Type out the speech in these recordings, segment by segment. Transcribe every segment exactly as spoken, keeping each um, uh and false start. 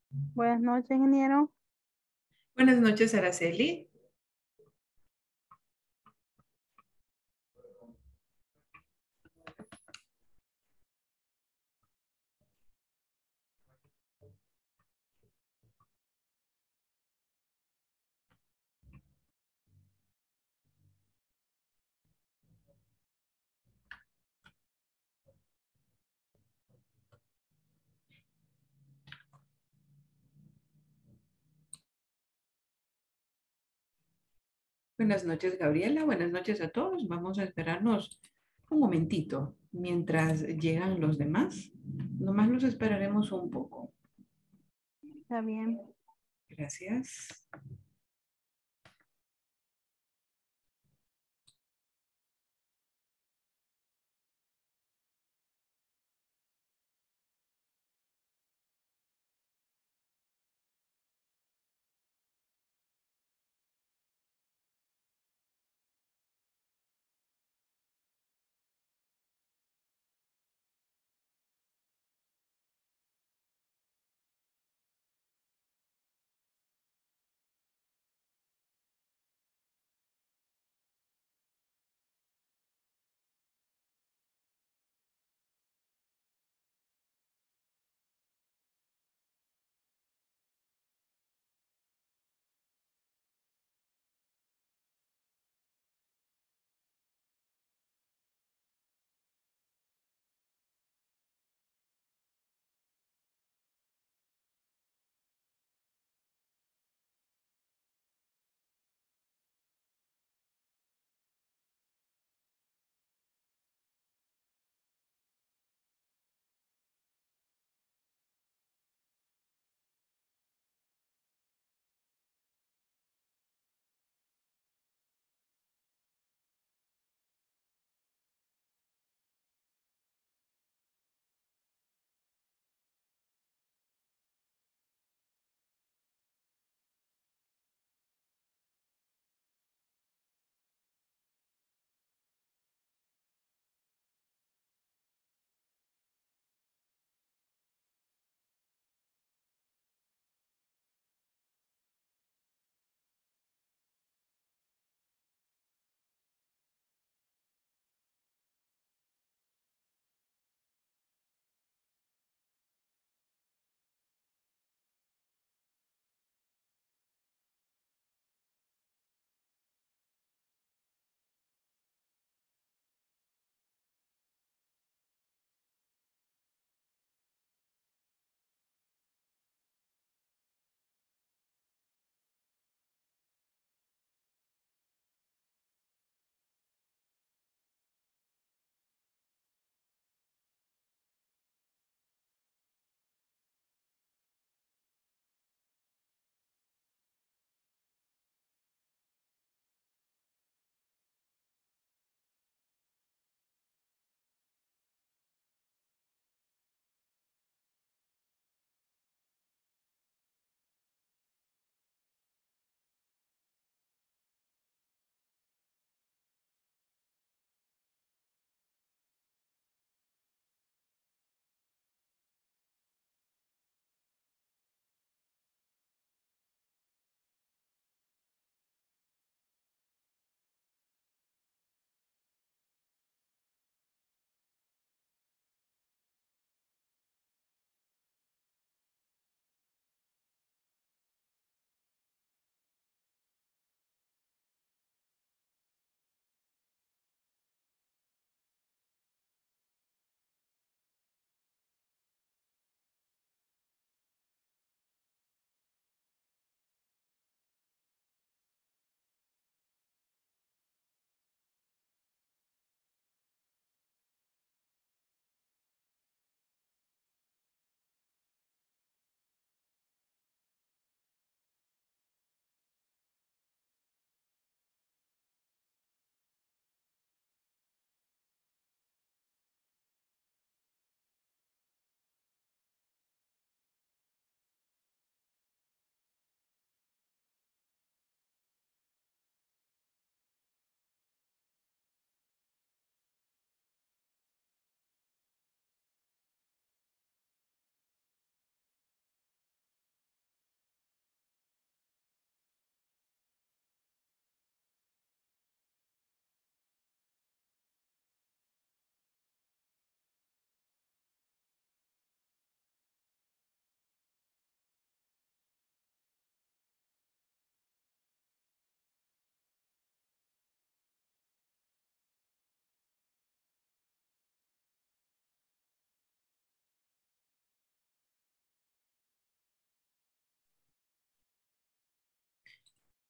Buenas noches, ingeniero. Buenas noches, Araceli. Buenas noches, Gabriela. Buenas noches a todos. Vamos a esperarnos un momentito mientras llegan los demás. Nomás los esperaremos un poco. Está bien. Gracias.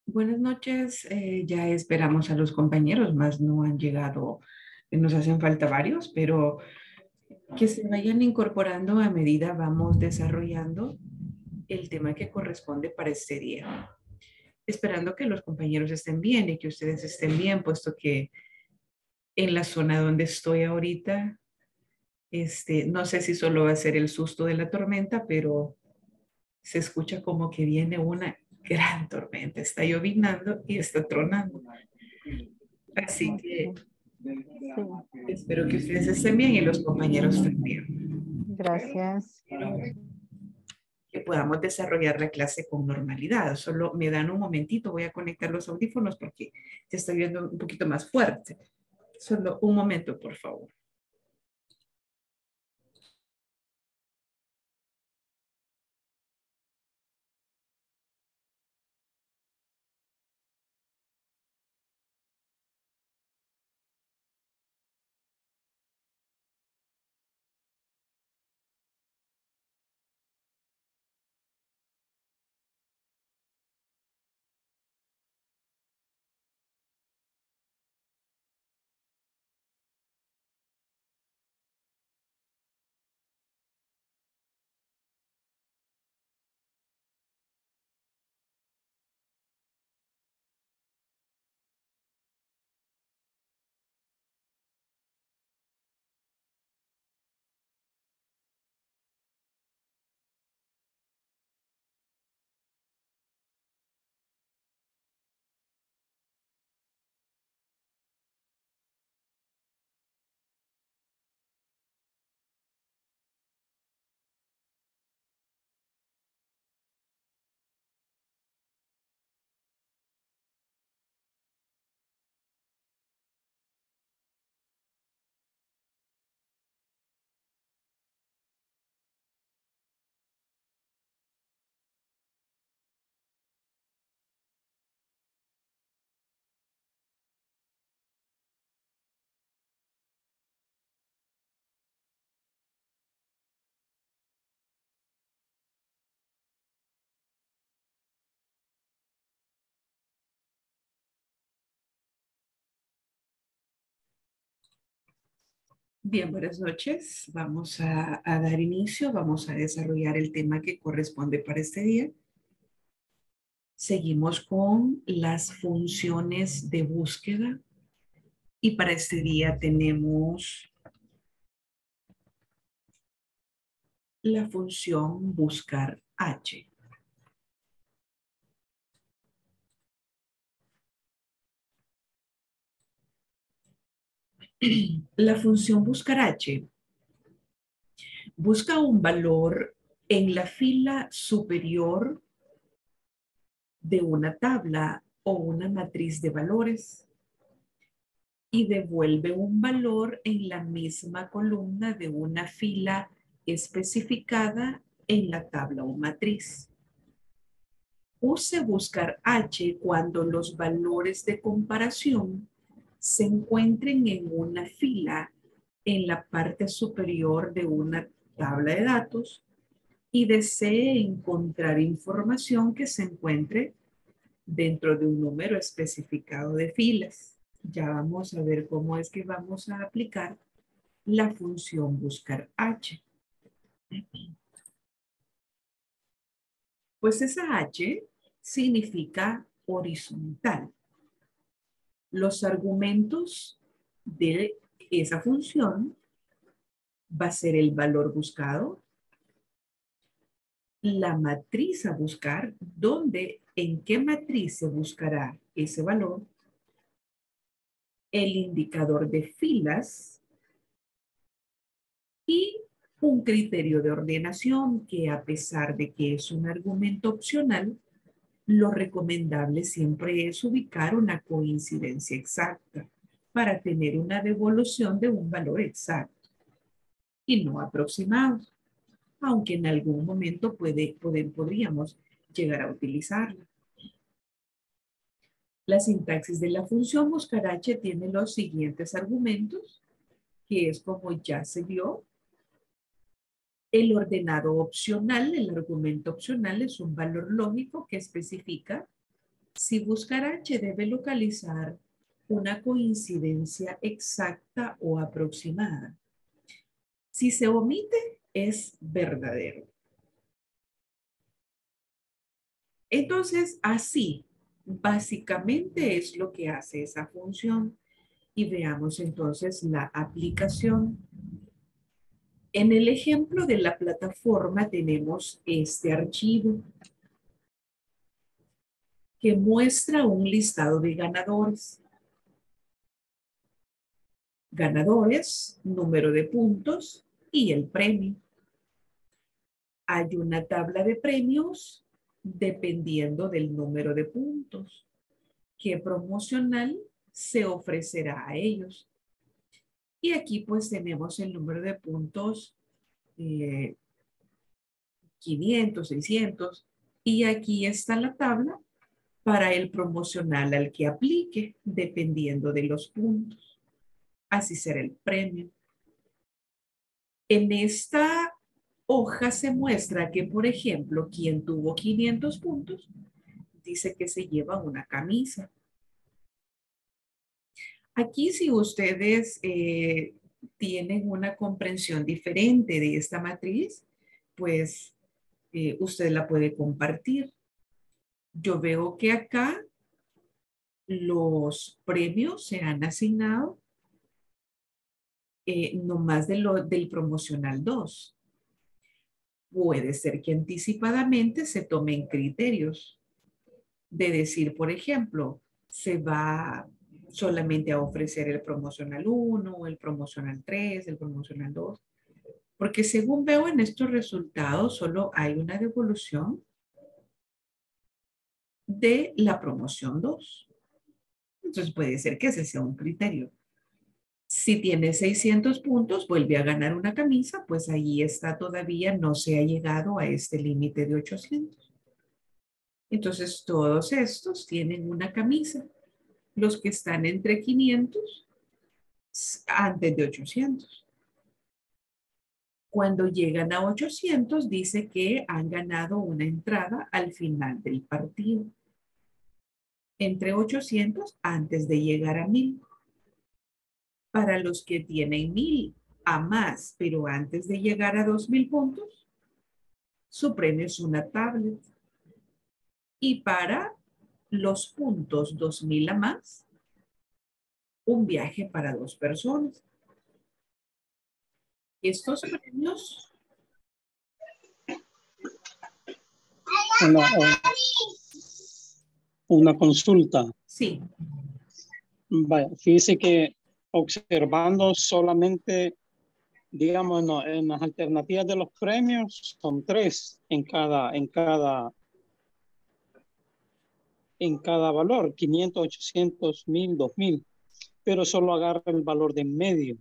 Buenas noches. Eh, ya esperamos a los compañeros, más no han llegado. eh, Nos hacen falta varios, pero que se vayan incorporando a medida vamos desarrollando el tema que corresponde para este día. Esperando que los compañeros estén bien y que ustedes estén bien, puesto que en la zona donde estoy ahorita, este, no sé si solo va a ser el susto de la tormenta, pero se escucha como que viene una gran tormenta. Está llovinando y está tronando. Así que Ok, sí, espero que ustedes estén bien y los compañeros también. gracias. Que podamos desarrollar la clase con normalidad. Solo me dan un momentito, voy a conectar los audífonos porque se está viendo un poquito más fuerte. Solo un momento, por favor. Bien, buenas noches. Vamos a, a dar inicio, vamos a desarrollar el tema que corresponde para este día. Seguimos con las funciones de búsqueda y para este día tenemos la función buscar H. La función buscar H busca un valor en la fila superior de una tabla o una matriz de valores y devuelve un valor en la misma columna de una fila especificada en la tabla o matriz. Use buscar H cuando los valores de comparación se encuentren en una fila en la parte superior de una tabla de datos y desee encontrar información que se encuentre dentro de un número especificado de filas. Ya vamos a ver cómo es que vamos a aplicar la función buscar H. Pues esa H significa horizontal. Los argumentos de esa función va a ser el valor buscado, la matriz a buscar, donde, en qué matriz se buscará ese valor, el indicador de filas y un criterio de ordenación que, a pesar de que es un argumento opcional, lo recomendable siempre es ubicar una coincidencia exacta para tener una devolución de un valor exacto y no aproximado, aunque en algún momento puede, poder, podríamos llegar a utilizarla. La sintaxis de la función buscar H tiene los siguientes argumentos, que es como ya se vio. El ordenado opcional, el argumento opcional es un valor lógico que especifica Si buscar H debe localizar una coincidencia exacta o aproximada. Si se omite, es verdadero. Entonces, así, básicamente es lo que hace esa función. Y veamos entonces la aplicación. En el ejemplo de la plataforma tenemos este archivo que muestra un listado de ganadores. Ganadores, número de puntos y el premio. Hay una tabla de premios dependiendo del número de puntos. ¿Qué promocional se ofrecerá a ellos? Y aquí pues tenemos el número de puntos eh, quinientos, seiscientos. Y aquí está la tabla para el promocional al que aplique, dependiendo de los puntos. Así será el premio. En esta hoja se muestra que, por ejemplo, quien tuvo quinientos puntos, dice que se lleva una camisa. Aquí, si ustedes eh, tienen una comprensión diferente de esta matriz, pues eh, usted la puede compartir. Yo veo que acá los premios se han asignado eh, no más de lo, del promocional dos. Puede ser que anticipadamente se tomen criterios de decir, por ejemplo, se va solamente a ofrecer el promocional uno, el promocional tres, el promocional dos, porque según veo en estos resultados solo hay una devolución de la promoción dos. Entonces puede ser que ese sea un criterio. Si tiene seiscientos puntos, vuelve a ganar una camisa, pues ahí está todavía, no se ha llegado a este límite de ochocientos. Entonces todos estos tienen una camisa. Los que están entre quinientos, antes de ochocientos. Cuando llegan a ochocientos, dice que han ganado una entrada al final del partido. Entre ochocientos, antes de llegar a mil. Para los que tienen mil a más, pero antes de llegar a dos mil puntos, su premio es una tablet. Y para los puntos dos mil a más, un viaje para dos personas. Estos premios... Una, una consulta. Sí. Vaya, fíjese que observando solamente, digamos, no, en las alternativas de los premios, son tres en cada, en cada, en cada valor, quinientos, ochocientos, mil, dos mil, pero solo agarra el valor de en medio.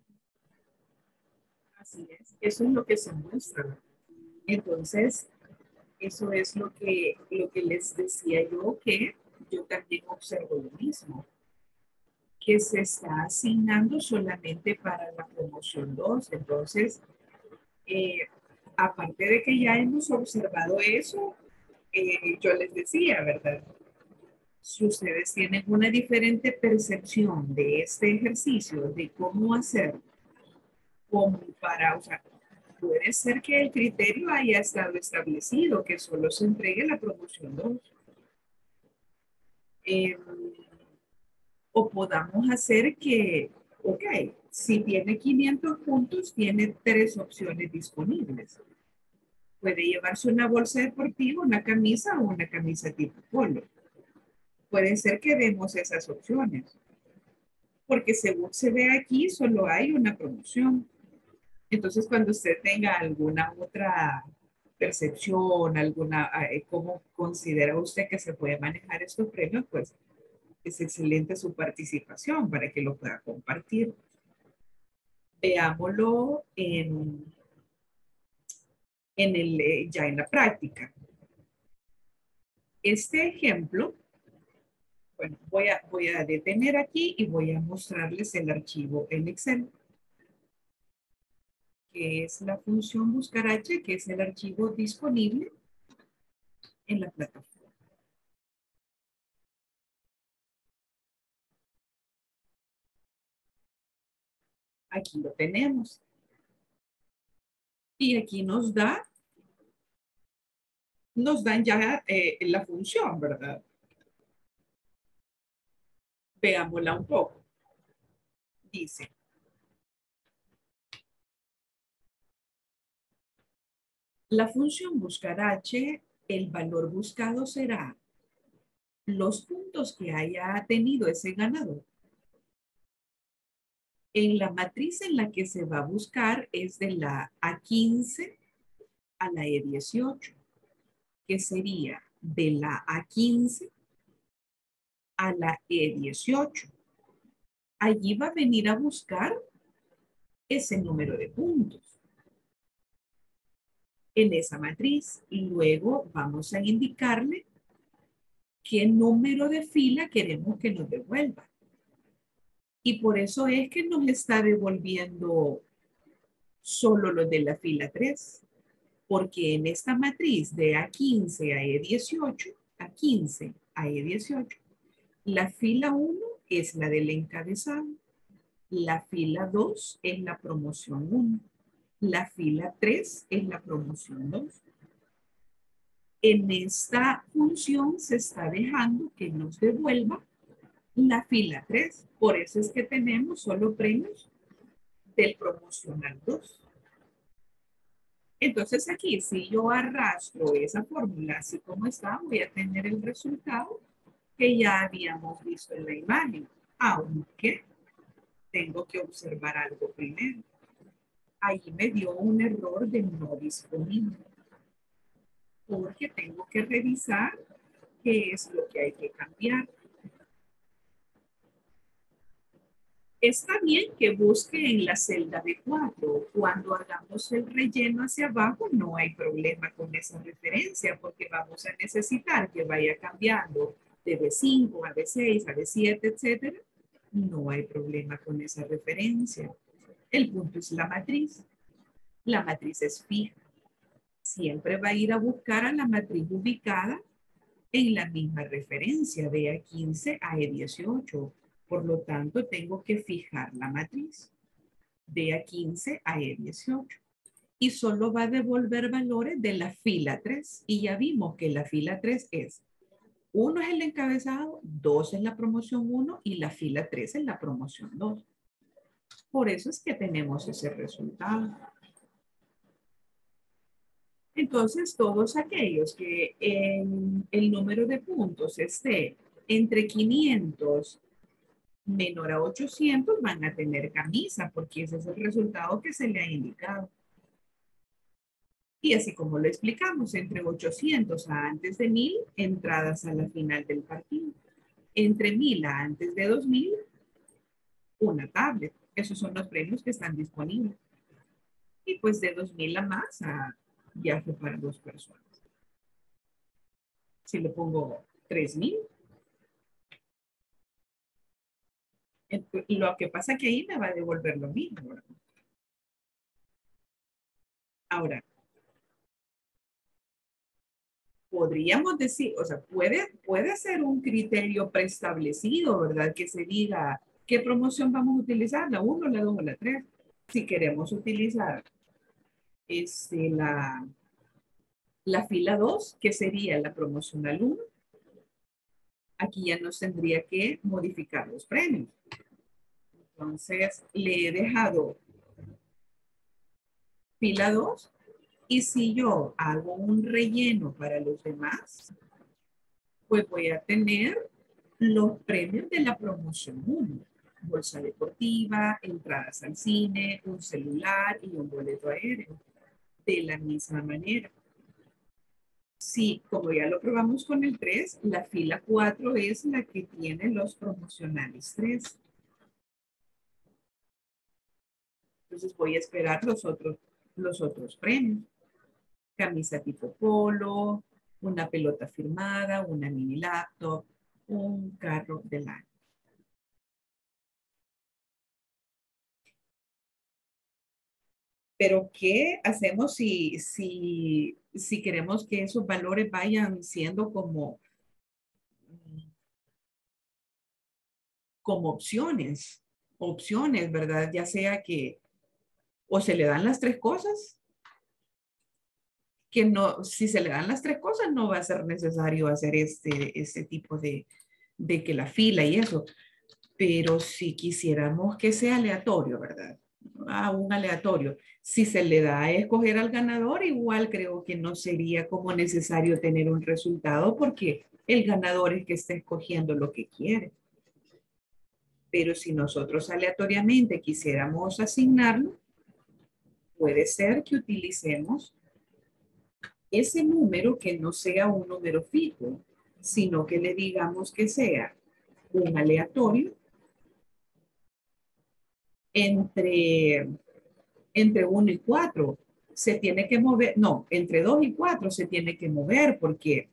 Así es, eso es lo que se muestra. Entonces, eso es lo que, lo que les decía yo, que yo también observo lo mismo, que se está asignando solamente para la promoción dos. Entonces, eh, aparte de que ya hemos observado eso, eh, yo les decía, ¿verdad? Si ustedes tienen una diferente percepción de este ejercicio, de cómo hacer, como para, o sea, puede ser que el criterio haya estado establecido, que solo se entregue la promoción dos. Eh, o podamos hacer que, ok, si tiene quinientos puntos, tiene tres opciones disponibles. Puede llevarse una bolsa deportiva, una camisa o una camisa tipo polo. Puede ser que demos esas opciones, porque según se ve aquí, solo hay una promoción. Entonces, cuando usted tenga alguna otra percepción, alguna, eh, cómo considera usted que se puede manejar estos premios, pues es excelente su participación para que lo pueda compartir. Veámoslo en, en el, eh, ya en la práctica. Este ejemplo, bueno, voy a, voy a detener aquí y voy a mostrarles el archivo en Excel, que es la función buscar H, que es el archivo disponible en la plataforma. Aquí lo tenemos. Y aquí nos da, nos dan ya eh, la función, ¿verdad? Veámosla un poco. Dice, la función buscar h, el valor buscado será los puntos que haya tenido ese ganador. En la matriz en la que se va a buscar es de la A quince a la E dieciocho, que sería de la A quince a la E dieciocho. Allí va a venir a buscar ese número de puntos en esa matriz. Y luego vamos a indicarle qué número de fila queremos que nos devuelva. Y por eso es que nos está devolviendo solo los de la fila tres. Porque en esta matriz de A quince a E dieciocho, A quince a E dieciocho, la fila uno es la del encabezado, la fila dos es la promoción uno, la fila tres es la promoción dos. En esta función se está dejando que nos devuelva la fila tres. Por eso es que tenemos solo premios del promocional dos. Entonces aquí, si yo arrastro esa fórmula así como está, voy a tener el resultado que ya habíamos visto en la imagen. Aunque tengo que observar algo primero. Ahí me dio un error de no disponible. Porque tengo que revisar qué es lo que hay que cambiar. Está bien que busque en la celda de cuatro. Cuando hagamos el relleno hacia abajo, no hay problema con esa referencia, porque vamos a necesitar que vaya cambiando de B cinco a B seis a B siete, etcétera. No hay problema con esa referencia. El punto es la matriz. La matriz es fija. Siempre va a ir a buscar a la matriz ubicada en la misma referencia de A quince a E dieciocho. Por lo tanto, tengo que fijar la matriz de A quince a E dieciocho. Y solo va a devolver valores de la fila tres. Y ya vimos que la fila tres es uno es el encabezado, dos es la promoción uno y la fila tres es la promoción dos. Por eso es que tenemos ese resultado. Entonces, todos aquellos que en el número de puntos esté entre quinientos menor a ochocientos van a tener camisa, porque ese es el resultado que se le ha indicado. Y así como lo explicamos, entre ochocientos a antes de mil, entradas a la final del partido. Entre mil a antes de dos mil, una tablet. Esos son los premios que están disponibles. Y pues de dos mil a más, a viaje para dos personas. Si le pongo tres mil, lo que pasa que ahí me va a devolver lo mismo, ¿verdad? Ahora, podríamos decir, o sea, puede, puede ser un criterio preestablecido, ¿verdad? Que se diga qué promoción vamos a utilizar, la uno, la dos o la tres. Si queremos utilizar este, la, la fila dos, que sería la promocional uno, aquí ya nos tendría que modificar los premios. Entonces, le he dejado fila dos. Y si yo hago un relleno para los demás, pues voy a tener los premios de la promoción uno. Bolsa deportiva, entradas al cine, un celular y un boleto aéreo. De la misma manera. Sí, como ya lo probamos con el tres, la fila cuatro es la que tiene los promocionales tres. Entonces voy a esperar los otros, los otros premios. Camisa tipo polo, una pelota firmada, una mini laptop, un carro del año. Pero ¿qué hacemos si, si, si queremos que esos valores vayan siendo como, como opciones? opciones, ¿verdad? Ya sea que o se le dan las tres cosas, que no, si se le dan las tres cosas, no va a ser necesario hacer este, este tipo de, de que la fila y eso. Pero si quisiéramos que sea aleatorio, ¿verdad? A un aleatorio. Si se le da a escoger al ganador, igual creo que no sería como necesario tener un resultado porque el ganador es que está escogiendo lo que quiere. Pero si nosotros aleatoriamente quisiéramos asignarlo, puede ser que utilicemos ese número que no sea un número fijo, sino que le digamos que sea un aleatorio entre, entre uno y cuatro. Se tiene que mover, no, entre dos y cuatro se tiene que mover porque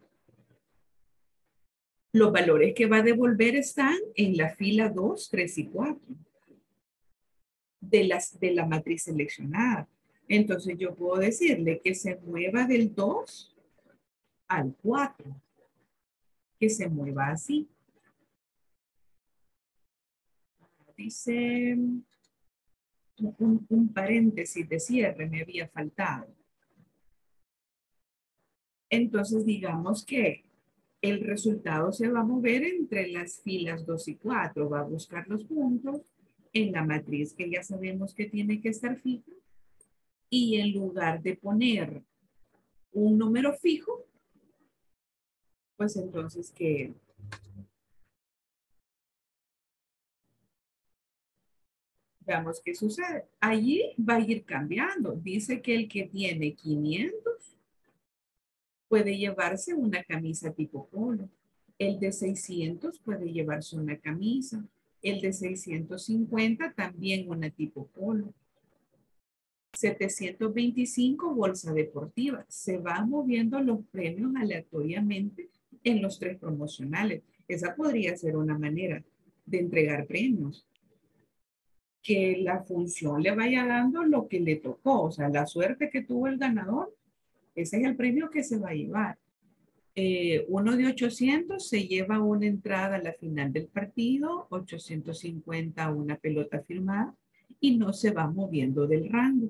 los valores que va a devolver están en la fila dos, tres y cuatro de, las, de la matriz seleccionada. Entonces yo puedo decirle que se mueva del dos al cuatro, que se mueva así. Dice un, un paréntesis de cierre, me había faltado. Entonces digamos que el resultado se va a mover entre las filas dos y cuatro, va a buscar los puntos en la matriz que ya sabemos que tiene que estar fija y en lugar de poner un número fijo, pues entonces que veamos qué sucede. Allí va a ir cambiando. Dice que el que tiene quinientos puede llevarse una camisa tipo polo. El de seiscientos puede llevarse una camisa. El de seiscientos cincuenta también una tipo polo. setecientos veinticinco bolsa deportiva. Se van moviendo los premios aleatoriamente en los tres promocionales. Esa podría ser una manera de entregar premios. Que la función le vaya dando lo que le tocó, o sea, la suerte que tuvo el ganador, ese es el premio que se va a llevar. Eh, uno de ochocientos se lleva una entrada a la final del partido, ochocientos cincuenta una pelota firmada y no se va moviendo del rango.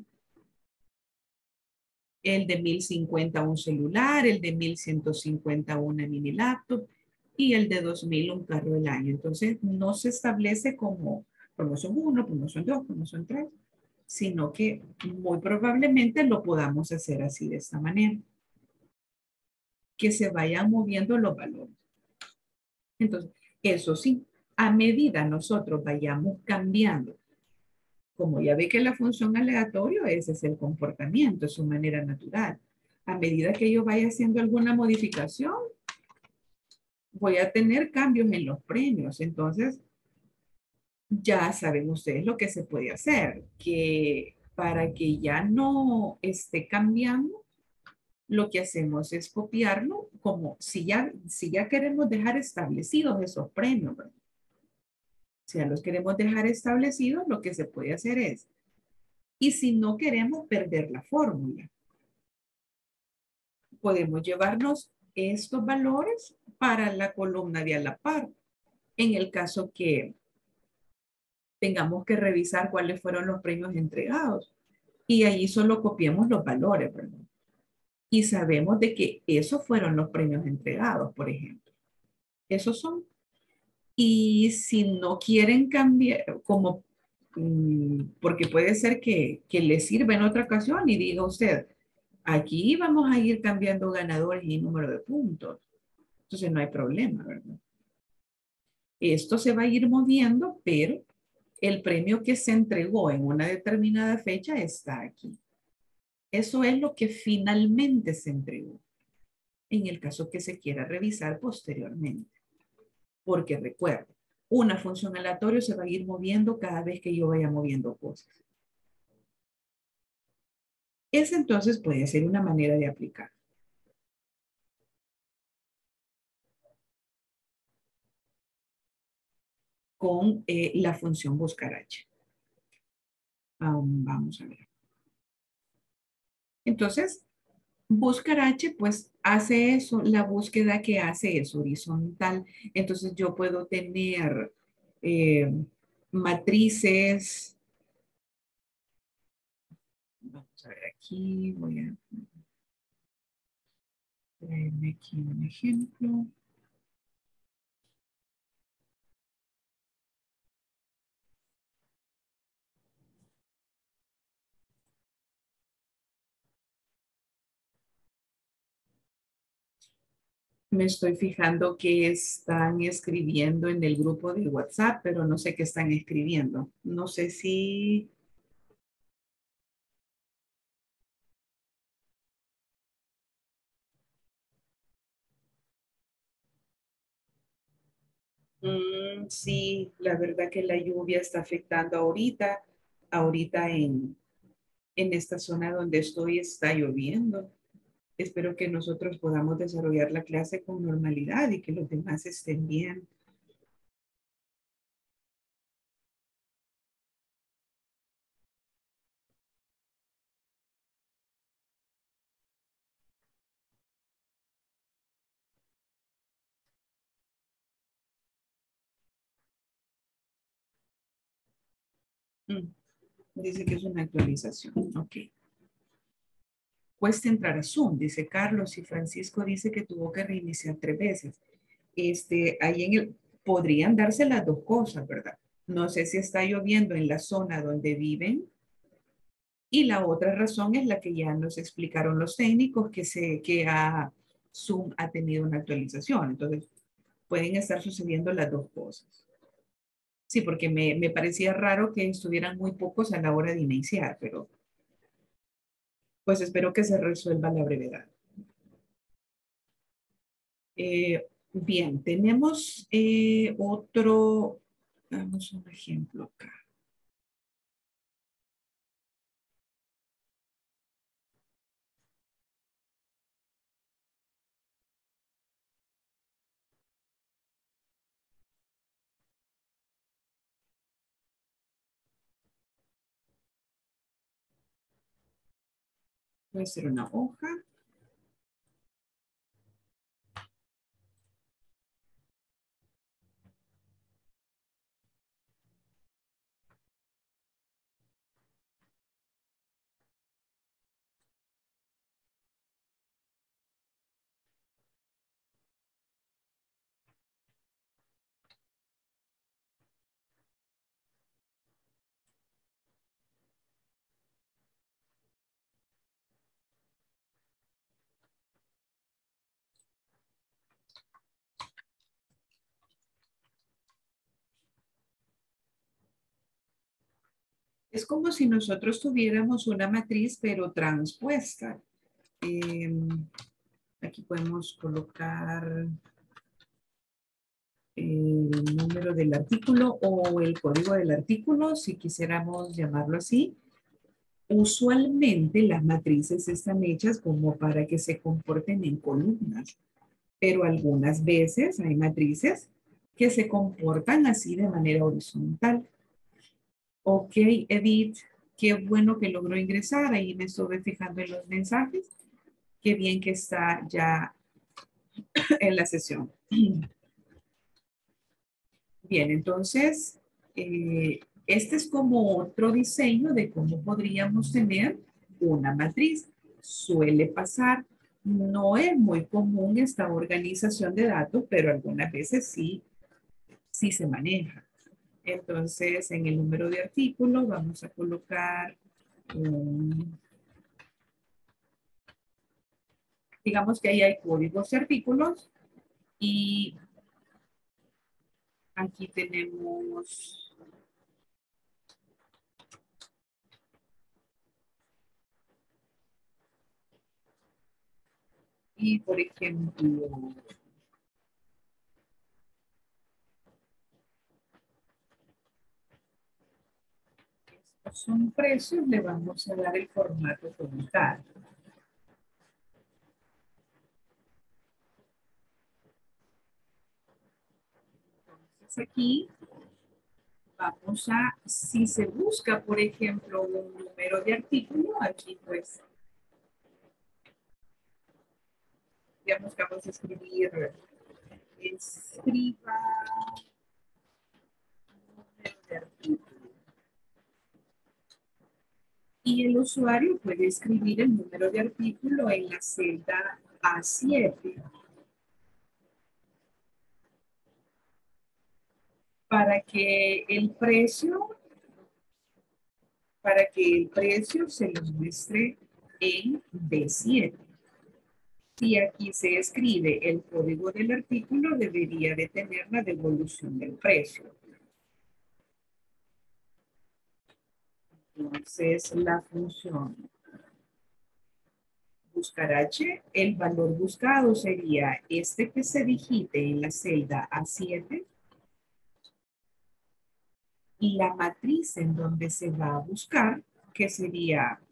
El de mil cincuenta un celular, el de mil ciento cincuenta una mini laptop y el de dos mil un carro del año. Entonces no se establece como promoción uno, promoción dos, promoción tres, sino que muy probablemente lo podamos hacer así de esta manera. Que se vayan moviendo los valores. Entonces, eso sí, a medida nosotros vayamos cambiando, como ya ve que la función aleatorio, ese es el comportamiento, es su manera natural. A medida que yo vaya haciendo alguna modificación, voy a tener cambios en los premios. Entonces, ya saben ustedes lo que se puede hacer, que para que ya no esté cambiando, lo que hacemos es copiarlo como si ya, si ya queremos dejar establecidos esos premios, ¿verdad? Si ya los queremos dejar establecidos, lo que se puede hacer es, y si no queremos perder la fórmula, podemos llevarnos estos valores para la columna de a la par. En el caso que tengamos que revisar cuáles fueron los premios entregados. Y allí solo copiamos los valores, ¿verdad? Y sabemos de que esos fueron los premios entregados, por ejemplo. Esos son. Y si no quieren cambiar, como, porque puede ser que, que les sirva en otra ocasión y diga usted, aquí vamos a ir cambiando ganadores y número de puntos. Entonces no hay problema, ¿verdad? Esto se va a ir moviendo, pero el premio que se entregó en una determinada fecha está aquí. Eso es lo que finalmente se entregó, en el caso que se quiera revisar posteriormente. Porque recuerda, una función aleatoria se va a ir moviendo cada vez que yo vaya moviendo cosas. Esa entonces puede ser una manera de aplicar. Con eh, la función buscar H. Um, vamos a ver. Entonces, buscar H, pues hace eso, la búsqueda que hace es horizontal. Entonces yo puedo tener, eh, matrices. Vamos a ver aquí, voy a traerme aquí un ejemplo. Me estoy fijando que están escribiendo en el grupo de WhatsApp, pero no sé qué están escribiendo. No sé si... Mm, sí, la verdad que la lluvia está afectando ahorita. Ahorita en, en esta zona donde estoy está lloviendo. Espero que nosotros podamos desarrollar la clase con normalidad y que los demás estén bien. Mm, dice que es una actualización. Ok. Cuesta entrar a Zoom, dice Carlos, y Francisco dice que tuvo que reiniciar tres veces. Este, ahí en el, podrían darse las dos cosas, ¿verdad? No sé si está lloviendo en la zona donde viven. Y la otra razón es la que ya nos explicaron los técnicos, que, se, que a Zoom ha tenido una actualización. Entonces, pueden estar sucediendo las dos cosas. Sí, porque me, me parecía raro que estuvieran muy pocos a la hora de iniciar, pero pues espero que se resuelva la brevedad. Eh, bien, tenemos eh, otro, damos un ejemplo acá. Puede ser una hoja. Es como si nosotros tuviéramos una matriz, pero transpuesta. Eh, aquí podemos colocar el número del artículo o el código del artículo, si quisiéramos llamarlo así. Usualmente las matrices están hechas como para que se comporten en columnas, pero algunas veces hay matrices que se comportan así de manera horizontal. Ok, Edith, qué bueno que logró ingresar. Ahí me estuve fijando en los mensajes. Qué bien que está ya en la sesión. Bien, entonces, eh, este es como otro diseño de cómo podríamos tener una matriz. Suele pasar, no es muy común esta organización de datos, pero algunas veces sí, sí se maneja. Entonces, en el número de artículos vamos a colocar un... Digamos que ahí hay códigos de artículos y aquí tenemos... Y, por ejemplo, estos son precios, le vamos a dar el formato como tal. Entonces aquí vamos a, si se busca, por ejemplo, un número de artículo, aquí pues, digamos que vamos a escribir, escriba número de de artículo. Y el usuario puede escribir el número de artículo en la celda A siete. Para que el precio, para que el precio se lo muestre en B siete. Si aquí se escribe el código del artículo, debería de tener la devolución del precio. Entonces, la función buscar H, el valor buscado sería este que se digite en la celda A siete y la matriz en donde se va a buscar, que sería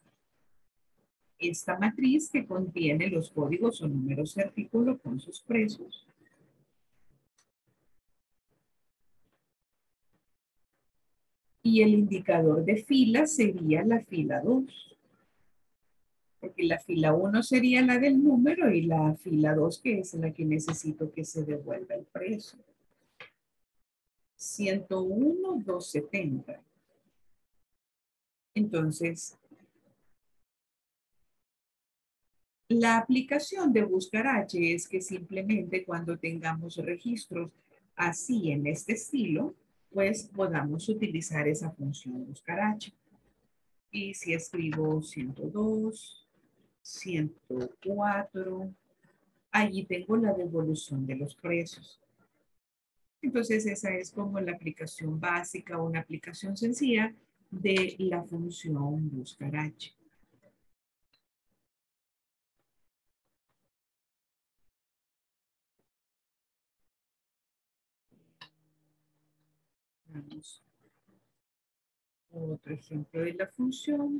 esta matriz que contiene los códigos o números de artículo con sus precios. Y el indicador de fila sería la fila dos. Porque la fila uno sería la del número y la fila dos que es la que necesito que se devuelva el precio. ciento uno, doscientos setenta. Entonces, la aplicación de buscar H es que simplemente cuando tengamos registros así en este estilo, pues podamos utilizar esa función buscar H. Y si escribo ciento dos, ciento cuatro, allí tengo la devolución de los precios. Entonces esa es como la aplicación básica, una aplicación sencilla de la función buscar H. Vamos. Otro ejemplo de la función.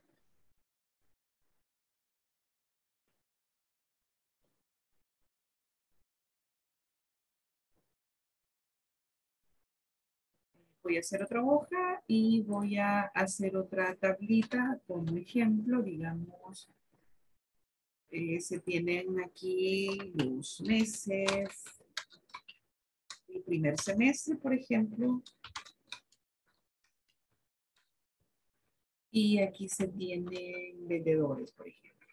Voy a hacer otra hoja y voy a hacer otra tablita como ejemplo, digamos, eh, se tienen aquí los meses, el primer semestre, por ejemplo, y aquí se tienen vendedores, por ejemplo.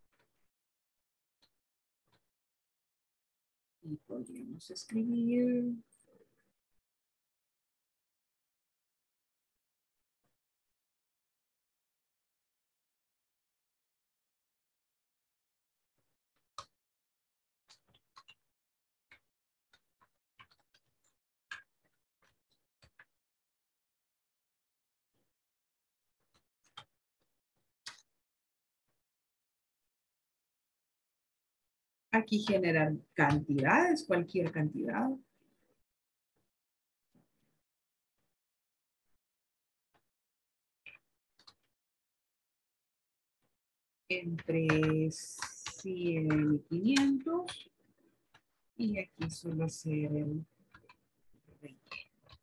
Y podríamos escribir aquí generar cantidades, cualquier cantidad. Entre cien y quinientos. Y aquí solo hacer el veinte.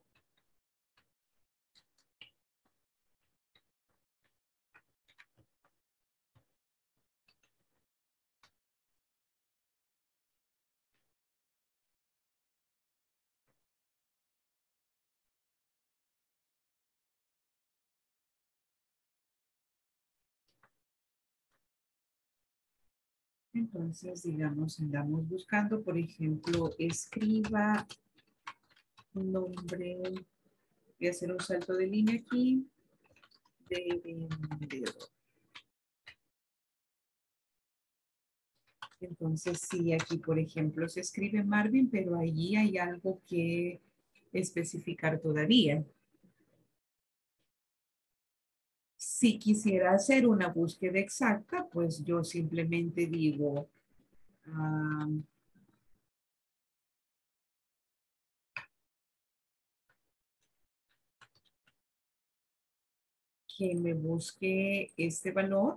Entonces, digamos, andamos buscando, por ejemplo, escriba nombre, voy a hacer un salto de línea aquí, de vendedor. Entonces, sí, aquí, por ejemplo, se escribe Marvin, pero allí hay algo que especificar todavía. Si quisiera hacer una búsqueda exacta, pues yo simplemente digo, um, que me busque este valor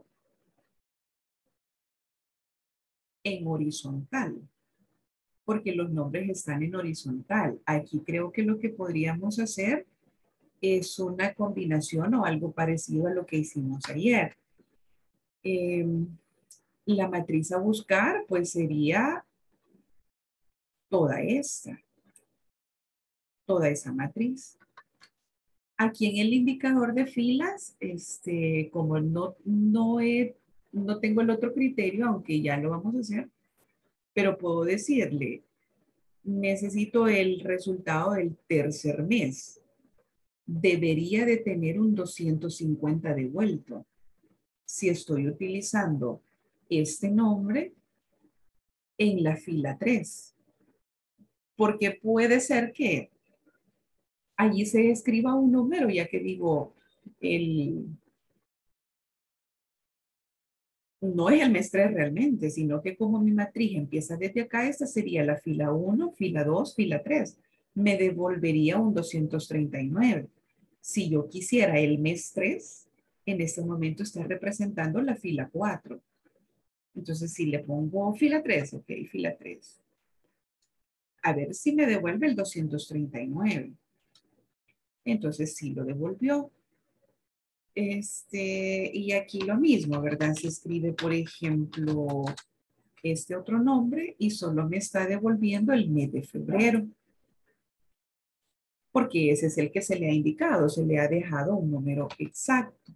en horizontal, porque los nombres están en horizontal. Aquí creo que lo que podríamos hacer es una combinación o algo parecido a lo que hicimos ayer. Eh, la matriz a buscar, pues sería toda esta, toda esa matriz. Aquí en el indicador de filas, este, como no, no, he, no tengo el otro criterio, aunque ya lo vamos a hacer, pero puedo decirle, necesito el resultado del tercer mes. Debería de tener un doscientos cincuenta devuelto. Si estoy utilizando este nombre en la fila tres. Porque puede ser que allí se escriba un número, ya que digo, el, no es el mes tres realmente, sino que como mi matriz empieza desde acá, esta sería la fila uno, fila dos, fila tres. Me devolvería un doscientos treinta y nueve. Si yo quisiera el mes tres, en este momento está representando la fila cuatro. Entonces, si le pongo fila tres, ok, fila tres. A ver si me devuelve el doscientos treinta y nueve. Entonces, sí lo devolvió. Este, y aquí lo mismo, ¿verdad? Se escribe, por ejemplo, este otro nombre y solo me está devolviendo el mes de febrero. Porque ese es el que se le ha indicado, se le ha dejado un número exacto.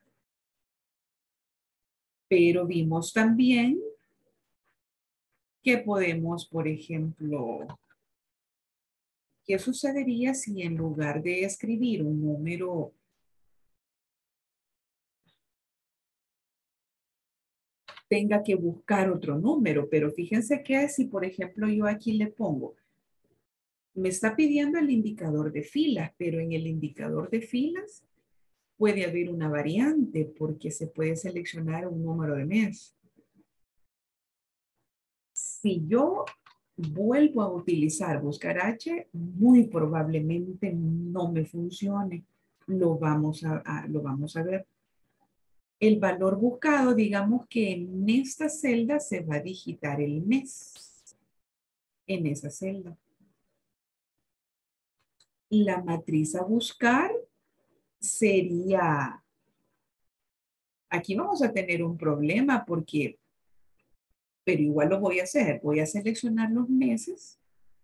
Pero vimos también que podemos, por ejemplo, ¿qué sucedería si en lugar de escribir un número tenga que buscar otro número? Pero fíjense que si, por ejemplo, yo aquí le pongo, me está pidiendo el indicador de filas, pero en el indicador de filas puede haber una variante porque se puede seleccionar un número de mes. Si yo vuelvo a utilizar buscar H, muy probablemente no me funcione. Lo vamos a, a- lo vamos a ver. El valor buscado, digamos que en esta celda se va a digitar el mes. En esa celda. La matriz a buscar sería, aquí vamos a tener un problema porque, pero igual lo voy a hacer. Voy a seleccionar los meses.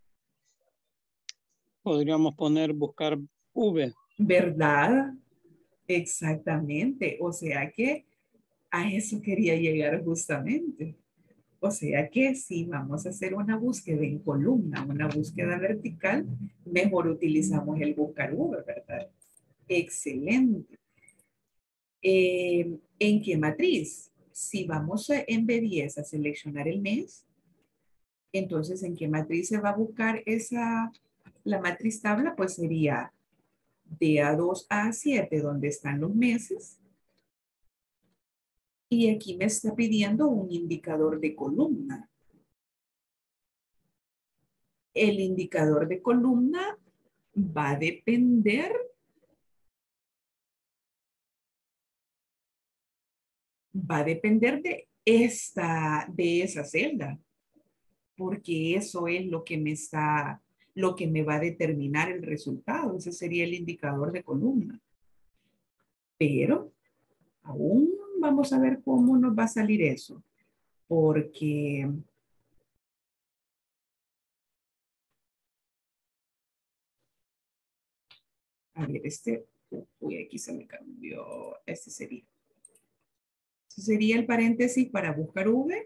Podríamos poner buscar V. ¿Verdad? Exactamente. O sea que a eso quería llegar justamente. O sea que si vamos a hacer una búsqueda en columna, una búsqueda vertical, mejor utilizamos el buscar V, ¿verdad? Excelente. Eh, ¿En qué matriz? Si vamos a, en B diez a seleccionar el mes, entonces ¿en qué matriz se va a buscar esa, la matriz tabla? Pues sería de A dos a A siete, donde están los meses. Y aquí me está pidiendo un indicador de columna. El indicador de columna va a depender, va a depender de esta, de esa celda, porque eso es lo que me está, lo que me va a determinar el resultado. Ese sería el indicador de columna. Pero aún vamos a ver cómo nos va a salir eso, porque a ver, este, uy, aquí se me cambió, este sería. Este sería el paréntesis para buscar V,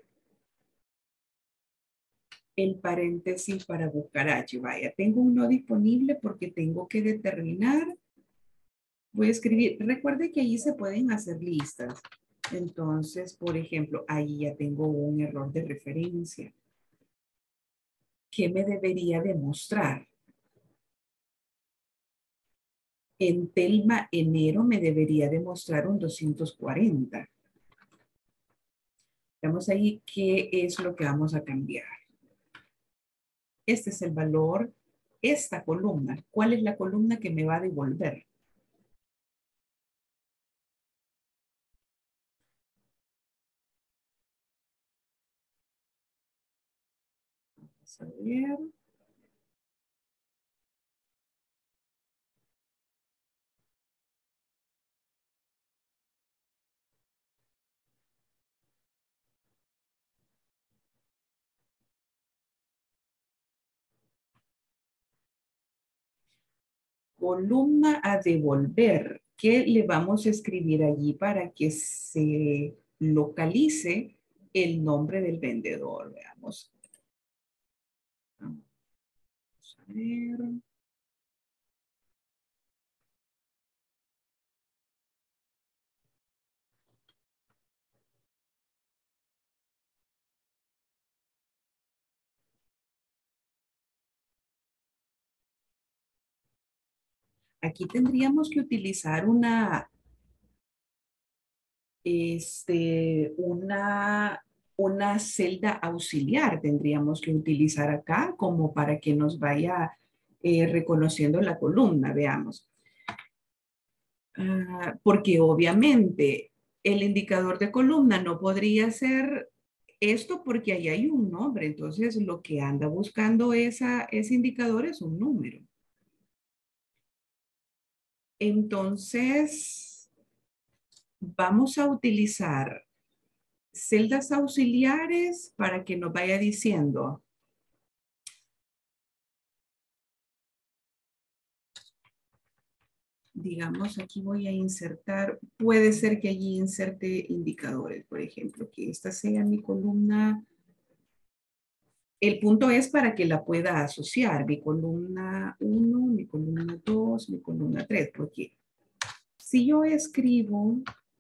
el paréntesis para buscar H. Vaya, tengo uno disponible porque tengo que determinar. Voy a escribir, recuerde que allí se pueden hacer listas. Entonces, por ejemplo, ahí ya tengo un error de referencia. ¿Qué me debería demostrar? En Telma enero me debería demostrar un doscientos cuarenta. Veamos ahí qué es lo que vamos a cambiar. Este es el valor, esta columna. ¿Cuál es la columna que me va a devolver? Vamos a ver. columna a devolver. ¿Qué le vamos a escribir allí para que se localice el nombre del vendedor? Veamos. Vamos a ver. Aquí tendríamos que utilizar una, este, una, una celda auxiliar. Tendríamos que utilizar acá como para que nos vaya eh, reconociendo la columna. Veamos. Ah, porque obviamente el indicador de columna no podría ser esto porque ahí hay un nombre. Entonces lo que anda buscando esa, ese indicador es un número. Entonces vamos a utilizar celdas auxiliares para que nos vaya diciendo. Digamos, aquí voy a insertar, puede ser que allí inserte indicadores, por ejemplo, que esta sea mi columna. El punto es para que la pueda asociar, mi columna uno, mi columna dos, mi columna tres, porque si yo escribo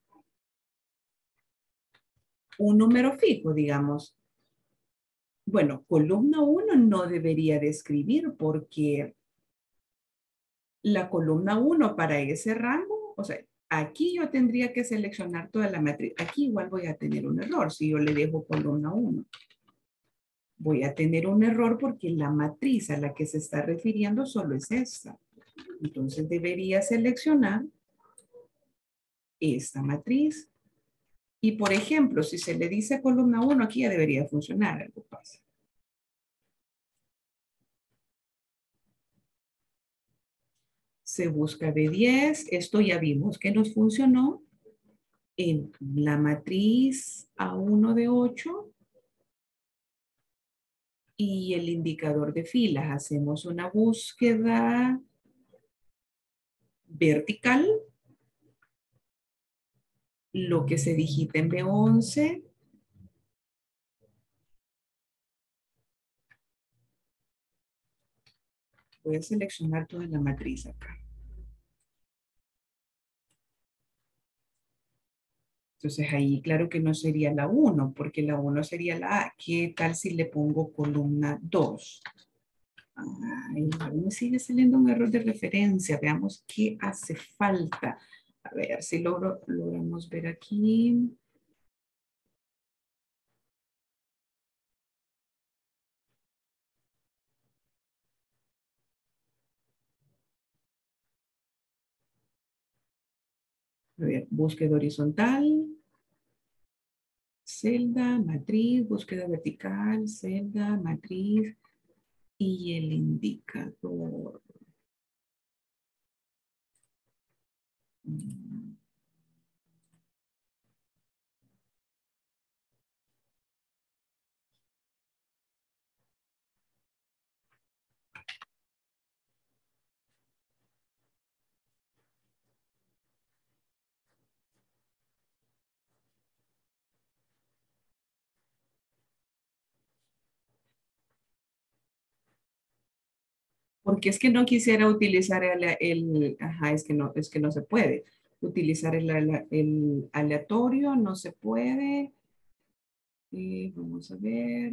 un número fijo, digamos, bueno, columna uno no debería de escribir porque la columna uno para ese rango, o sea, aquí yo tendría que seleccionar toda la matriz. Aquí igual voy a tener un error si yo le dejo columna uno. Voy a tener un error porque la matriz a la que se está refiriendo solo es esta. Entonces debería seleccionar esta matriz. Y por ejemplo, si se le dice columna uno, aquí ya debería funcionar, algo pasa. Se busca B diez, esto ya vimos que nos funcionó en la matriz A uno de ocho y el indicador de filas. Hacemos una búsqueda vertical, lo que se digita en B once. Voy a seleccionar toda la matriz acá. Entonces ahí claro que no sería la uno, porque la uno sería la A. ¿Qué tal si le pongo columna dos? Ay, me sigue saliendo un error de referencia. Veamos qué hace falta. A ver si logro, logramos ver aquí. A ver, búsqueda horizontal, celda, matriz, búsqueda vertical, celda, matriz y el indicador. Mm. Porque es que no quisiera utilizar el, el- ajá, es que no, es que no se puede. Utilizar el, ale- el aleatorio no se puede. Y vamos a ver.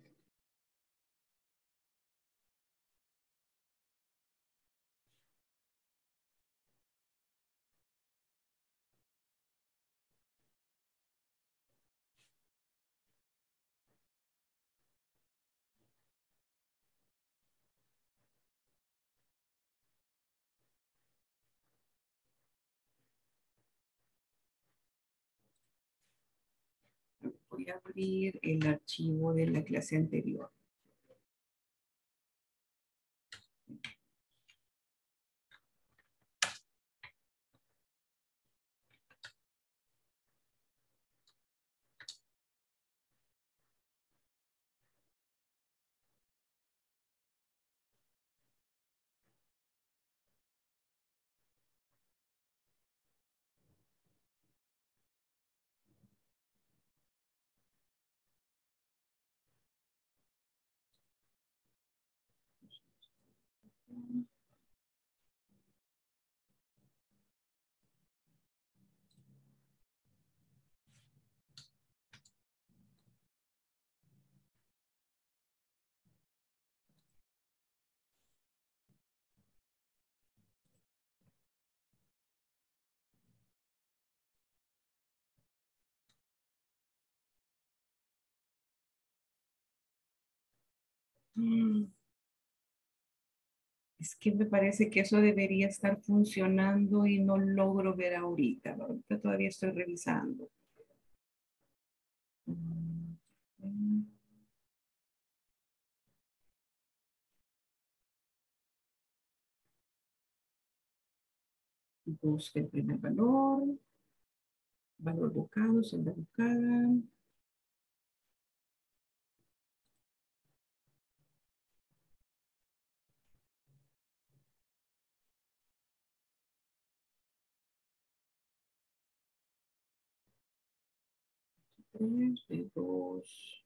Voy a abrir el archivo de la clase anterior. Es que me parece que eso debería estar funcionando y no logro ver ahorita. Ahorita todavía estoy revisando. Busque el primer valor. Valor buscado, celda buscada. tres, B dos.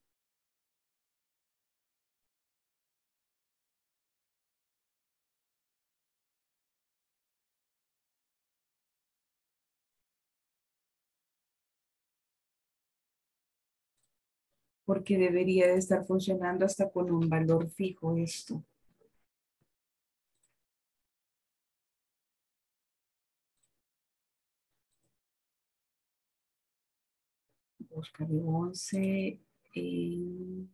Porque debería de estar funcionando hasta con un valor fijo esto. Busca de once en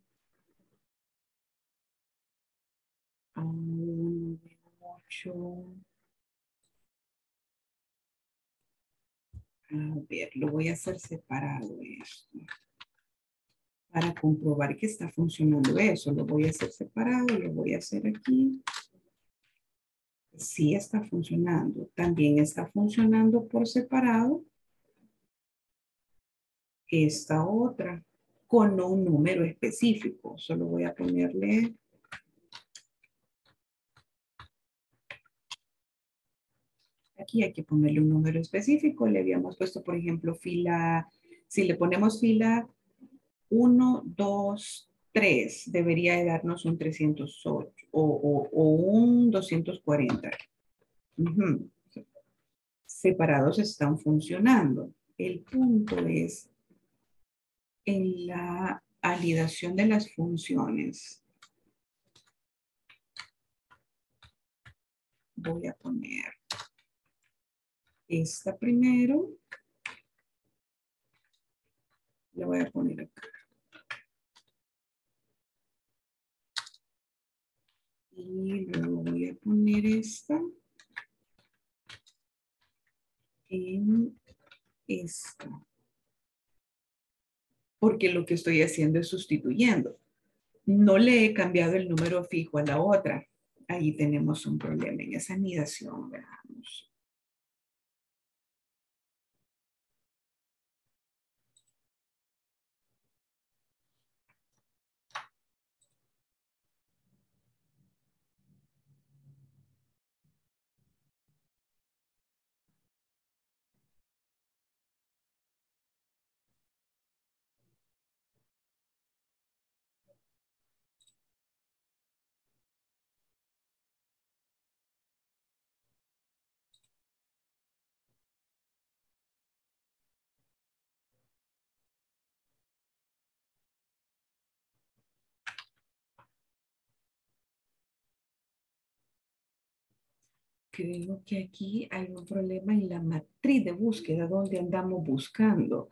a uno de ocho. A ver, lo voy a hacer separado esto. Para comprobar que está funcionando eso. Lo voy a hacer separado, lo voy a hacer aquí. Sí está funcionando. También está funcionando por separado esta otra con un número específico. Solo voy a ponerle aquí hay que ponerle un número específico. Le habíamos puesto, por ejemplo, fila, si le ponemos fila uno, dos, tres, debería de darnos un trescientos ocho o, o, o un doscientos cuarenta. Uh-huh. Separados están funcionando. El punto es en la anidación de las funciones. Voy a poner esta primero. La voy a poner acá. Y luego voy a poner esta en esta. Porque lo que estoy haciendo es sustituyendo. No le he cambiado el número fijo a la otra. Ahí tenemos un problema en esa anidación. Veamos. Creo que aquí hay un problema en la matriz de búsqueda donde andamos buscando.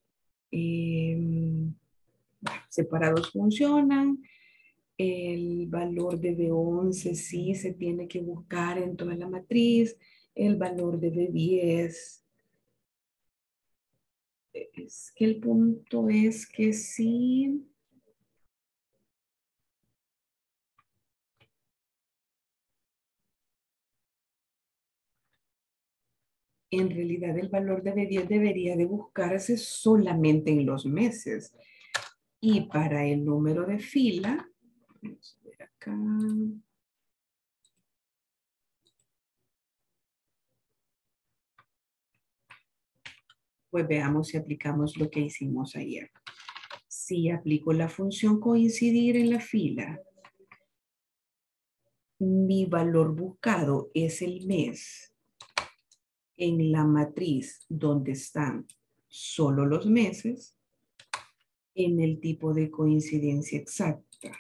Eh, separados funcionan. El valor de B once sí se tiene que buscar en toda la matriz. El valor de B diez. Es que el punto es que sí. En realidad el valor de B diez debería de buscarse solamente en los meses. Y para el número de fila, vamos a ver acá. Pues veamos si aplicamos lo que hicimos ayer. Si aplico la función coincidir en la fila, mi valor buscado es el mes en la matriz donde están solo los meses en el tipo de coincidencia exacta.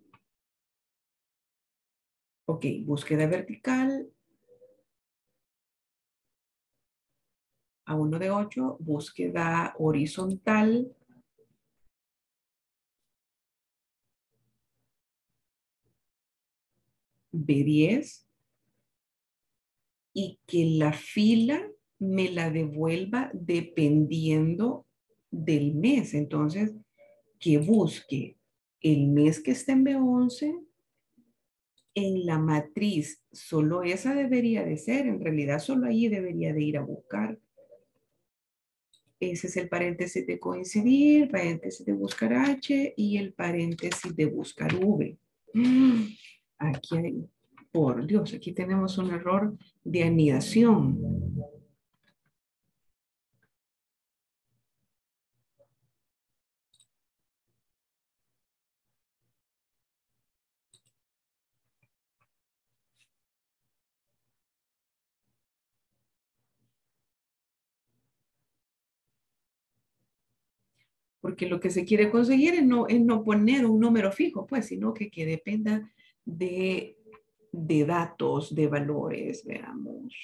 Ok, búsqueda vertical a uno de ocho, búsqueda horizontal B diez y que la fila me la devuelva dependiendo del mes. Entonces, que busque el mes que está en B once en la matriz. Solo esa debería de ser. En realidad, solo ahí debería de ir a buscar. Ese es el paréntesis de coincidir, paréntesis de buscar H y el paréntesis de buscar V. Aquí hay, por Dios, aquí tenemos un error de anidación. Porque lo que se quiere conseguir es no, es no poner un número fijo, pues, sino que, que dependa de, de datos, de valores, veamos.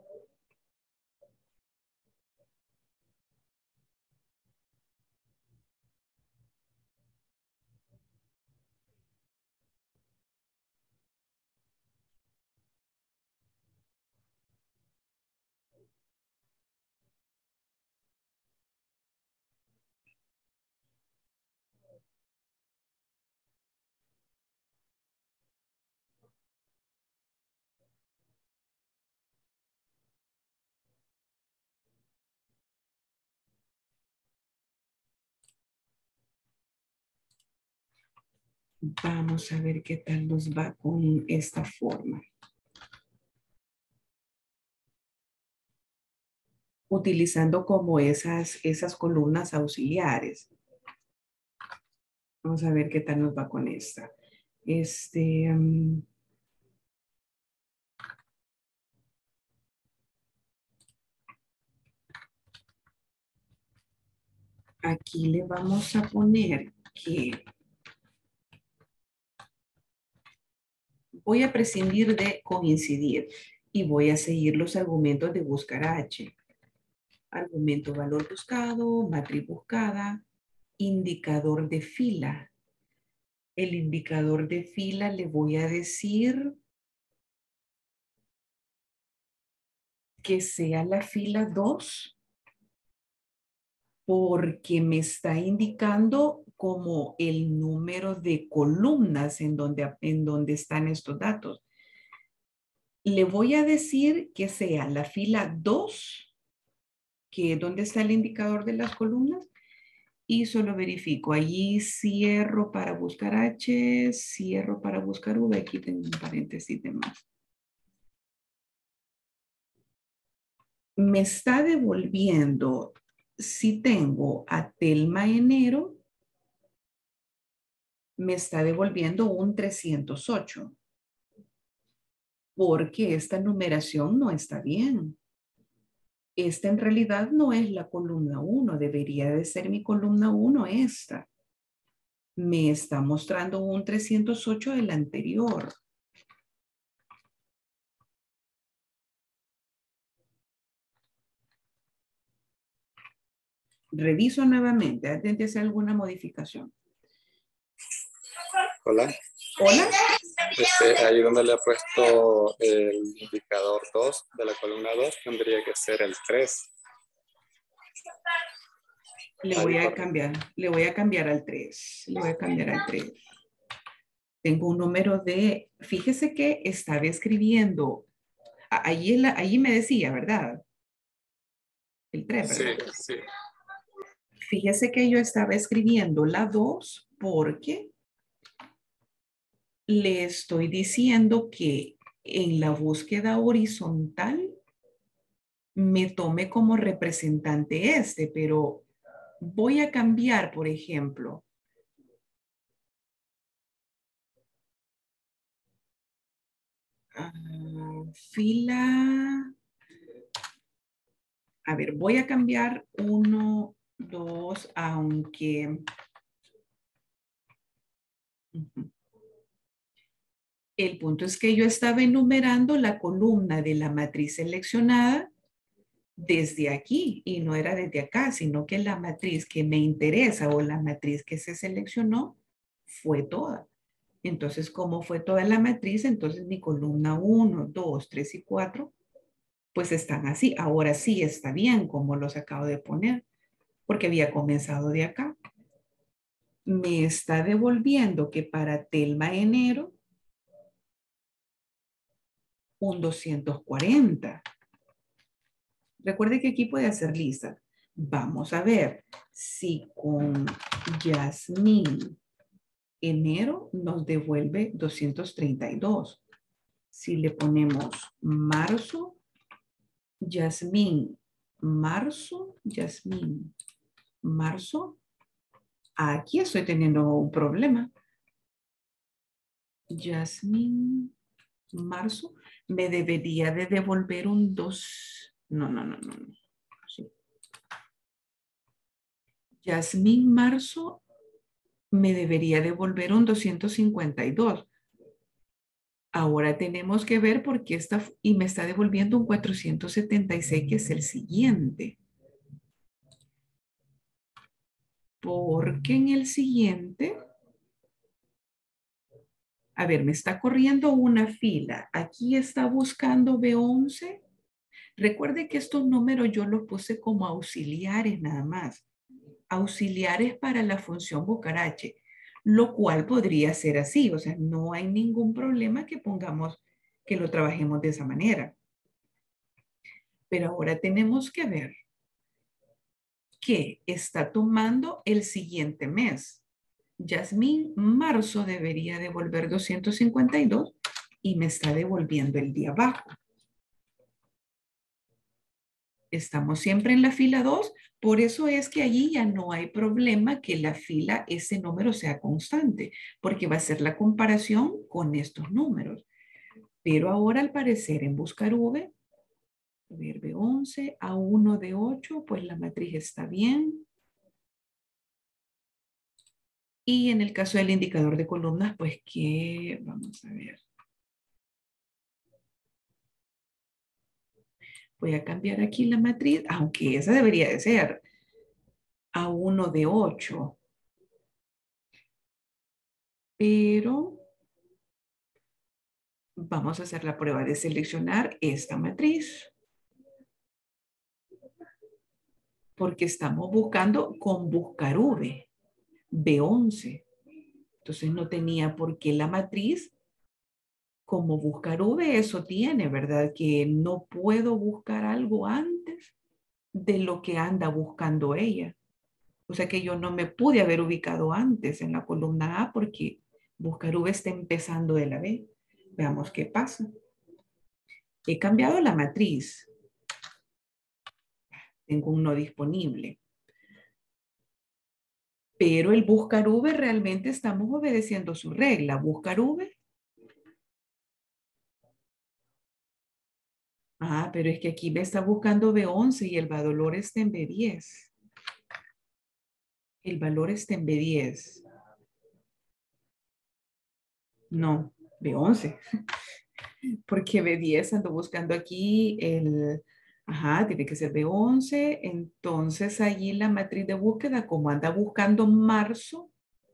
Vamos a ver qué tal nos va con esta forma. Utilizando como esas, esas columnas auxiliares. Vamos a ver qué tal nos va con esta. Este... Um, aquí le vamos a poner que voy a prescindir de coincidir y voy a seguir los argumentos de buscar H. Argumento valor buscado, matriz buscada, indicador de fila. El indicador de fila le voy a decir que sea la fila dos porque me está indicando como el número de columnas en donde, en donde están estos datos. Le voy a decir que sea la fila dos, que es donde está el indicador de las columnas, y solo verifico. Allí cierro para buscar H, cierro para buscar V. Aquí tengo un paréntesis de más. Me está devolviendo, si tengo a Telma enero, me está devolviendo un trescientos ocho. Porque esta numeración no está bien. Esta en realidad no es la columna uno, debería de ser mi columna uno esta. Me está mostrando un trescientos ocho del anterior. Reviso nuevamente antes de hacer alguna modificación. Hola. Hola. Este, ahí donde le ha puesto el indicador dos de la columna dos, tendría que ser el tres. Le voy a cambiar, le voy a cambiar al tres. Le voy a cambiar al tres. Tengo un número de, fíjese que estaba escribiendo, allí, la, allí me decía, ¿verdad? El tres, ¿verdad? Sí, sí. Fíjese que yo estaba escribiendo la dos porque le estoy diciendo que en la búsqueda horizontal me tome como representante este, pero voy a cambiar, por ejemplo, uh, fila, a ver, voy a cambiar uno, dos, aunque... Uh-huh. El punto es que yo estaba enumerando la columna de la matriz seleccionada desde aquí y no era desde acá, sino que la matriz que me interesa o la matriz que se seleccionó fue toda. Entonces, como fue toda la matriz, entonces mi columna uno, dos, tres y cuatro, pues están así. Ahora sí está bien como los acabo de poner, porque había comenzado de acá. Me está devolviendo que para Telma enero, un doscientos cuarenta. Recuerde que aquí puede hacer lista. Vamos a ver si con Yasmín enero nos devuelve doscientos treinta y dos. Si le ponemos marzo, Yasmín, marzo, Yasmín, marzo, aquí estoy teniendo un problema. Yasmín, marzo, me debería de devolver un dos. No, no, no, no, no. Sí. Yasmín, marzo, me debería devolver un doscientos cincuenta y dos. Ahora tenemos que ver por qué está, y me está devolviendo un cuatrocientos setenta y seis, que es el siguiente. Porque en el siguiente, a ver, me está corriendo una fila. Aquí está buscando B once. Recuerde que estos números yo los puse como auxiliares nada más. Auxiliares para la función Bucarache, lo cual podría ser así. O sea, no hay ningún problema que pongamos, que lo trabajemos de esa manera. Pero ahora tenemos que ver que está tomando el siguiente mes. Yasmín, marzo debería devolver doscientos cincuenta y dos y me está devolviendo el de abajo. Estamos siempre en la fila dos, por eso es que allí ya no hay problema que la fila, ese número sea constante, porque va a ser la comparación con estos números. Pero ahora al parecer en buscar V, ver B once, A uno de ocho, pues la matriz está bien. Y en el caso del indicador de columnas, pues que, vamos a ver. Voy a cambiar aquí la matriz, aunque esa debería de ser A uno de ocho. Pero vamos a hacer la prueba de seleccionar esta matriz. Porque estamos buscando con buscar V, B once. Entonces no tenía por qué la matriz como buscar V, eso tiene, ¿verdad? Que no puedo buscar algo antes de lo que anda buscando ella. O sea que yo no me pude haber ubicado antes en la columna A porque buscar V está empezando de la B. Veamos qué pasa. He cambiado la matriz. Tengo un no disponible. Pero el buscar V realmente estamos obedeciendo su regla. Buscar V. Ah, pero es que aquí me está buscando B once y el valor está en B diez. El valor está en B diez. No, B once. Porque B diez ando buscando aquí el... Ajá, tiene que ser B once. Entonces allí la matriz de búsqueda, como anda buscando marzo.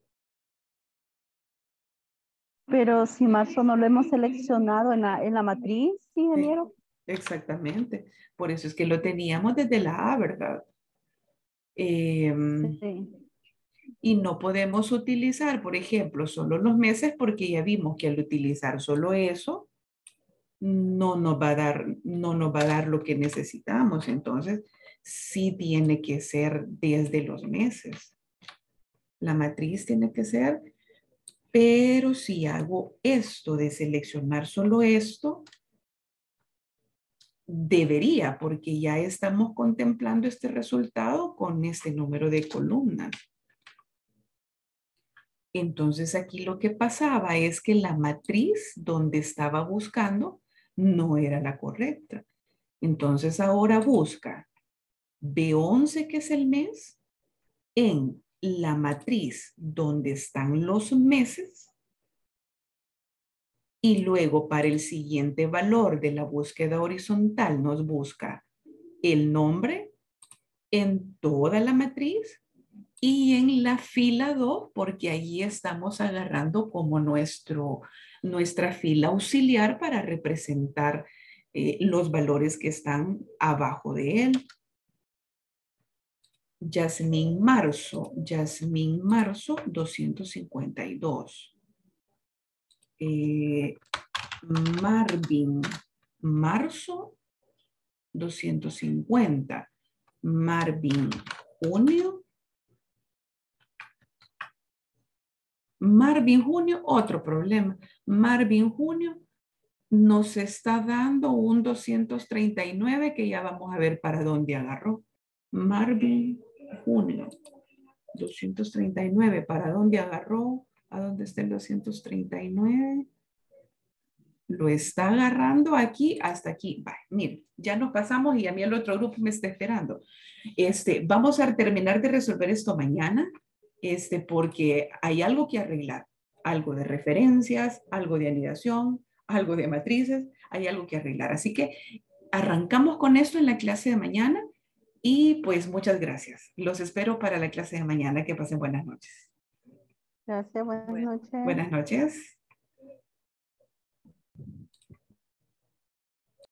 Pero si marzo no lo hemos seleccionado en la, en la matriz, ingeniero. Exactamente. Por eso es que lo teníamos desde la A, ¿verdad? Eh, Sí. Y no podemos utilizar, por ejemplo, solo los meses porque ya vimos que al utilizar solo eso, no nos va a dar, no nos va a dar lo que necesitamos. Entonces, sí tiene que ser desde los meses. La matriz tiene que ser, pero si hago esto de seleccionar solo esto, debería, porque ya estamos contemplando este resultado con este número de columnas. Entonces aquí lo que pasaba es que la matriz donde estaba buscando no era la correcta. Entonces ahora busca B once, que es el mes, en la matriz donde están los meses. Y luego para el siguiente valor de la búsqueda horizontal nos busca el nombre en toda la matriz Y en la fila dos, porque allí estamos agarrando como nuestro, nuestra fila auxiliar para representar eh, los valores que están abajo de él. Yasmín Marzo, Yasmín Marzo, doscientos cincuenta y dos. Eh, Marvin Marzo, doscientos cincuenta. Marvin Junio. Marvin Junio, otro problema. Marvin Junio nos está dando un doscientos treinta y nueve que ya vamos a ver para dónde agarró. Marvin Junio, doscientos treinta y nueve, ¿para dónde agarró? ¿A dónde está el doscientos treinta y nueve? Lo está agarrando aquí hasta aquí. Vale, miren, ya nos pasamos y a mí el otro grupo me está esperando. Este, vamos a terminar de resolver esto mañana, este, porque hay algo que arreglar. Algo de referencias, algo de anidación, algo de matrices, hay algo que arreglar. Así que arrancamos con esto en la clase de mañana y pues muchas gracias. Los espero para la clase de mañana. Que pasen buenas noches. Gracias, buenas noches. Buenas noches.